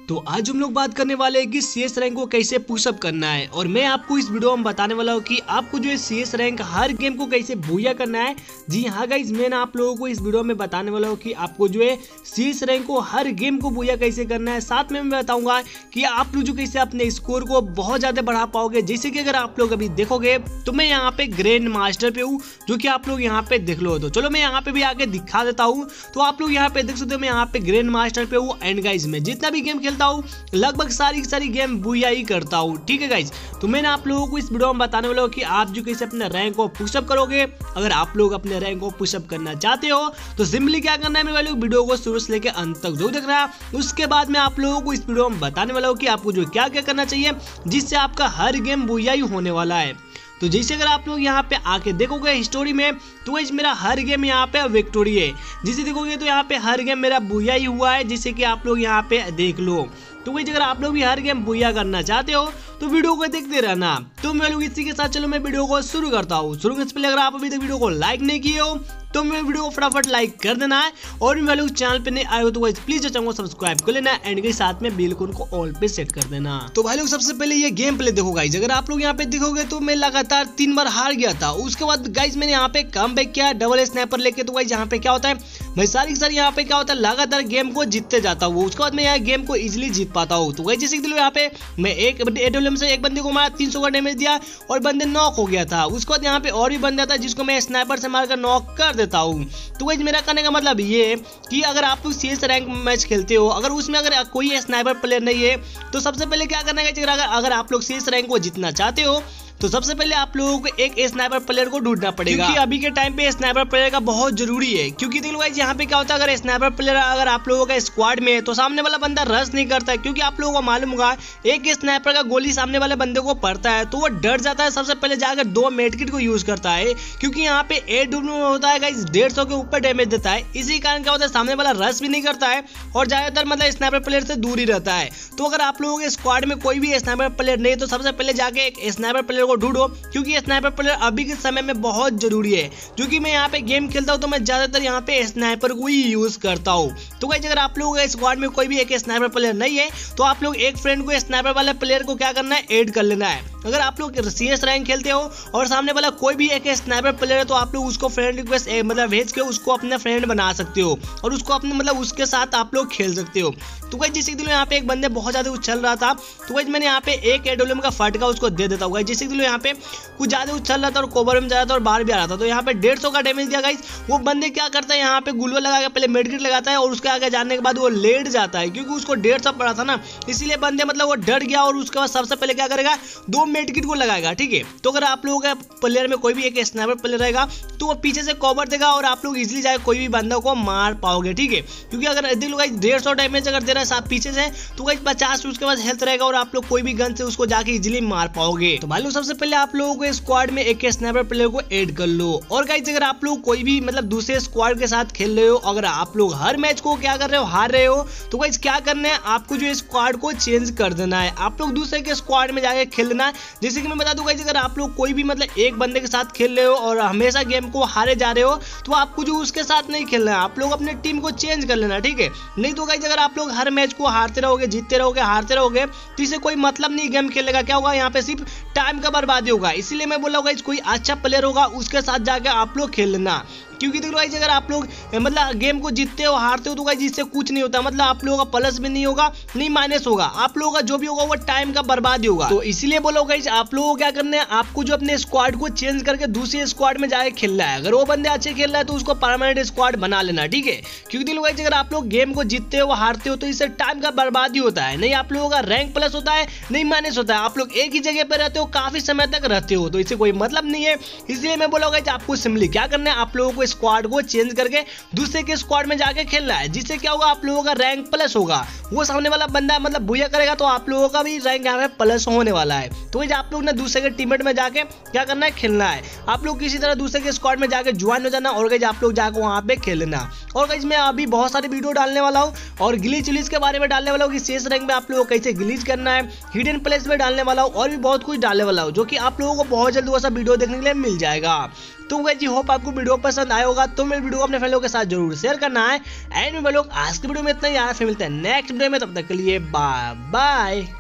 तो आज हम लोग बात करने वाले हैं कि सीएस रैंक को कैसे पुशअप करना है और मैं आपको इस वीडियो में बताने वाला हूँ कि आपको जो है सीएस रैंक हर गेम को कैसे बूया करना है। जी हाँ गाइज, मैं आप लोगों को इस वीडियो में बताने वाला हूँ कि आपको जो है सीएस रैंक को हर गेम को बूया कैसे करना है। साथ में मैं बताऊंगा कि आप लोग जो कैसे अपने स्कोर को बहुत ज्यादा बढ़ा पाओगे। जैसे कि अगर आप लोग अभी देखोगे तो मैं यहाँ पे ग्रैंड मास्टर पे हूँ, जो कि आप लोग यहाँ पे देख लो। तो चलो मैं यहाँ पे भी आके दिखा देता हूँ। तो आप लोग यहाँ पे देख सकते हो मैं यहाँ पे ग्रैंड मास्टर पे हूँ। एंड गाइज मैं जितना भी गेम खेलता हूँ लगभग सारी गेम बुया ही करता हूँ, ठीक है गाइज। तो मैंने आप लोगों को इस वीडियो में बताने वाला हूँ कि आप जो कैसे अपने रैंक को पुशअप करोगे। अगर आप लोग अपने रैंक को पुशअप करना चाहते हो तो सिंपली क्या करना है, मेरे वाले वीडियो को शुरू से लेकर अंत तक जो देख रहा है। उसके बाद मैं आप लोगों को इस वीडियो में बताने वाला हूँ कि आपको जो क्या क्या करना चाहिए जिससे आपका हर गेम बुया ही होने वाला है। तो जैसे अगर आप लोग यहाँ पे आके देखोगे हिस्टोरी में तो वैसे मेरा हर गेम यहाँ पे विक्टोरी है। जिसे देखोगे तो यहाँ पे हर गेम मेरा बुया ही हुआ है, जिससे कि आप लोग यहाँ पे देख लो। तो वही अगर आप लोग भी हर गेम बुया करना चाहते हो तो वीडियो को देखते रहना। तो मैं लोग इसी के साथ चलो मैं वीडियो को शुरू करता हूँ। शुरू करने से पहले अगर आप अभी तक वीडियो को लाइक नहीं किए हो तो मैं वीडियो को फटाफट लाइक कर देना है। और मैं लोग चैनल पे नहीं आए हो तो गाइस प्लीज चैनल को सब्सक्राइब कर लेना एंड के साथ में बेल आइकन को ऑल पे सेट कर देना। तो भाई लोग सबसे पहले ये गेम प्ले देखो गाइस। अगर आप लोग यहाँ पे देखोगे तो मैं लगातार 3 बार हार गया था। उसके बाद गाइस मैंने यहाँ पे कम बैक किया डबल स्नाइपर लेके। तो गाइस यहाँ पे क्या होता है, मैं सारी यहाँ पे क्या होता है लगातार गेम को जीतते जाता हूँ। उसके बाद मैं यहाँ गेम को इजिली जीत पाता हूँ। तो गाइस जैसे यहाँ पे मैं एक एडब्ल्यूएम से एक बंदे को मारा, 300 का डैमेज दिया और बंदे नॉक हो गया था। उसके बाद यहाँ पे और भी बंदा था जिसको मैं स्नाइपर से मारकर नॉक कर देता हूँ। तो गाइस मेरा कहने का मतलब ये है कि अगर आप लोग सीएस रैंक मैच खेलते हो, अगर उसमें अगर कोई स्नाइपर प्लेयर नहीं है तो सबसे पहले क्या करना है, अगर आप लोग सीएस रैंक को जीतना चाहते हो तो सबसे पहले आप लोगों को एक स्नाइपर प्लेयर को ढूंढना पड़ेगा। क्योंकि अभी के टाइम पे स्नाइपर प्लेयर का बहुत जरूरी है। क्योंकि देखो गाइस यहाँ पे क्या होता है, अगर स्नाइपर प्लेयर अगर आप लोगों का स्क्वाड में है तो सामने वाला बंदा रश नहीं करता है। क्योंकि आप लोगों को मालूम होगा एक स्नाइपर का गोली सामने वाले बंदे को पड़ता है तो वो डर जाता है, सबसे पहले जाकर 2 मेडकिट को यूज करता है। क्योंकि यहाँ पे एडब्ल्यू होता है गाइस 150 के ऊपर डैमेज देता है। इसी कारण क्या होता है सामने वाला रश भी नहीं करता है और ज्यादातर मतलब स्नाइपर प्लेयर से दूर ही रहता है। तो अगर आप लोगों के स्क्वाड में कोई भी स्नाइपर प्लेयर नहीं तो सबसे पहले जाके एक स्नाइपर प्लेयर को ढूंढो। क्योंकि स्नाइपर प्लेयर अभी के समय में बहुत जरूरी है। क्योंकि मैं यहाँ पे गेम खेलता हूँ तो मैं ज्यादातर यहाँ पे स्नाइपर को ही यूज करता हूँ। तो गाइस अगर आप लोगों के स्क्वाड में कोई भी एक स्नाइपर प्लेयर नहीं है तो आप लोग एक फ्रेंड को स्नाइपर वाले प्लेयर को क्या करना है, ऐड कर लेना है। अगर आप लोग सीएस रैंक खेलते हो और सामने वाला कोई भी एक स्नाइपर प्लेयर है तो आप लोग उसको फ्रेंड रिक्वेस्ट मतलब भेज के उसको अपना फ्रेंड बना सकते हो और उसको अपने मतलब उसके साथ आप लोग खेल सकते हो। तो गाइस जैसे कि यहाँ पे एक बंदे बहुत ज्यादा उछल रहा था तो गाइस मैंने यहाँ पे एक एडब्ल्यूएम का फटका उसको दे देता हूँ। जैसे कि यहाँ पे कुछ ज्यादा उछल रहा था और कोबर में जा रहा था और बाहर भी आ रहा था तो यहाँ पे 150 का डैमेज दिया गाइस। वो बंदे क्या करता है यहाँ पे गुलवा लगा के पहले मेडकिट लगाता है और उसके आगे जाने के बाद वो लेट जाता है। क्योंकि उसको 150 पड़ा था ना, इसलिए बंदे मतलब वो डर गया और उसके बाद सबसे पहले क्या करेगा 2 मेडकिट को लगाएगा, ठीक है। तो अगर आप लोगों के प्लेयर में कोई भी एक स्नाइपर प्लेयर रहेगा तो वो पीछे से कवर देगा और आप लोग इजिली जाकर कोई भी बंदा को मार पाओगे, ठीक है। क्योंकि अगर देख लो गाइस 150 डैमेज अगर दे रहा है साथ पीछे से तो गाइस 50 उसके बाद हेल्थ रहेगा और आप लोग कोई भी गन से उसको जाके इजिली मार पाओगे। तो भाई लोग सबसे पहले आप लोगों को स्क्वाड में एक स्नाइपर प्लेयर को ऐड कर लो। और गाइस अगर आप लोग कोई भी मतलब दूसरे स्क्वाड के साथ खेल रहे हो, अगर आप लोग हर मैच को क्या कर रहे हो हार रहे हो तो गाइस क्या करना है, आपको जो स्क्वाड को चेंज कर देना है। आप लोग दूसरे के स्क्वाड में जाके खेलना है। जैसे कि मैं बता दूं गाइस अगर आप लोग कोई भी मतलब एक बंदे के साथ खेल रहे हो और हमेशा गेम को हारे जा रहे हो तो आपको जो उसके साथ नहीं खेलना है, आप लोग अपने टीम को चेंज कर लेना, ठीक है। नहीं तो गाइस अगर आप लोग हर मैच को हारते रहोगे जीतते रहोगे हारते रहोगे तो इससे कोई मतलब नहीं गेम खेलेगा। क्या होगा यहाँ पे सिर्फ टाइम का बर्बादी होगा। इसीलिए मैं बोला गाइस कोई अच्छा प्लेयर होगा उसके साथ जाके आप लोग खेल लेना। क्योंकि देखो गाइस अगर आप लोग मतलब गेम को जीतते हो हारते हो तो गाइस इससे कुछ नहीं होता, मतलब आप लोगों का प्लस भी नहीं होगा नहीं माइनस होगा, आप लोगों का जो भी होगा वो टाइम का बर्बादी होगा। तो इसीलिए बोलो गाइस आप लोगों को क्या करना है, आपको जो अपने स्क्वाड को चेंज करके दूसरे स्क्वाड में जाके खेलना है। अगर वो बंदे अच्छे खेल रहा है तो उसको परमानेंट स्क्वाड बना लेना, ठीक है। क्योंकि देखो गाइस अगर आप लोग गेम को जीतते हो हारते हो तो इससे टाइम का बर्बादी होता है, नहीं आप लोगों का रैंक प्लस होता है नहीं माइनस होता है। आप लोग एक ही जगह पे रहते हो काफी समय तक रहते हो तो इससे कोई मतलब नहीं है। इसलिए मैं बोला गाइस आपको सिंपली क्या करना है, आप लोगों को स्क्वाड को चेंज करके दूसरे के स्क्वाड में जाके खेलना है। जिससे क्या होगा आप लोगों का रैंक प्लस होगा। वो सामने वाला बंदा मतलब बुया करेगा तो आप लोगों का भी रैंक यहाँ पे प्लस होने वाला है। तो आप लोग ने दूसरे के टीममेट में जाके क्या करना है, खेलना है। आप लोग किसी तरह दूसरे के स्क्वाड में जाके ज्वाइन हो जाना और आप लोग जाकर वहां पे खेलना। और गाइस मैं अभी बहुत सारे वीडियो डालने वाला हूँ और ग्लिच विलिच के बारे में डालने वाला हूँ कि सीएस रैंक में आप लोगों को कैसे ग्लिच करना है, हिडन प्लेस में डालने वाला हूँ और भी बहुत कुछ डालने वाला हूँ जो कि आप लोगों को बहुत जल्दी वो सब वीडियो देखने के लिए मिल जाएगा। तो गाइस जी होप आपको वीडियो पसंद आया होगा, तो मेरे वीडियो को अपने फ्रेंडों के साथ जरूर शेयर करना है। एंड में लोग आज के वीडियो में इतना ही, फिर मिलते हैं नेक्स्ट वीडियो में, तब तक के लिए बाय बाय।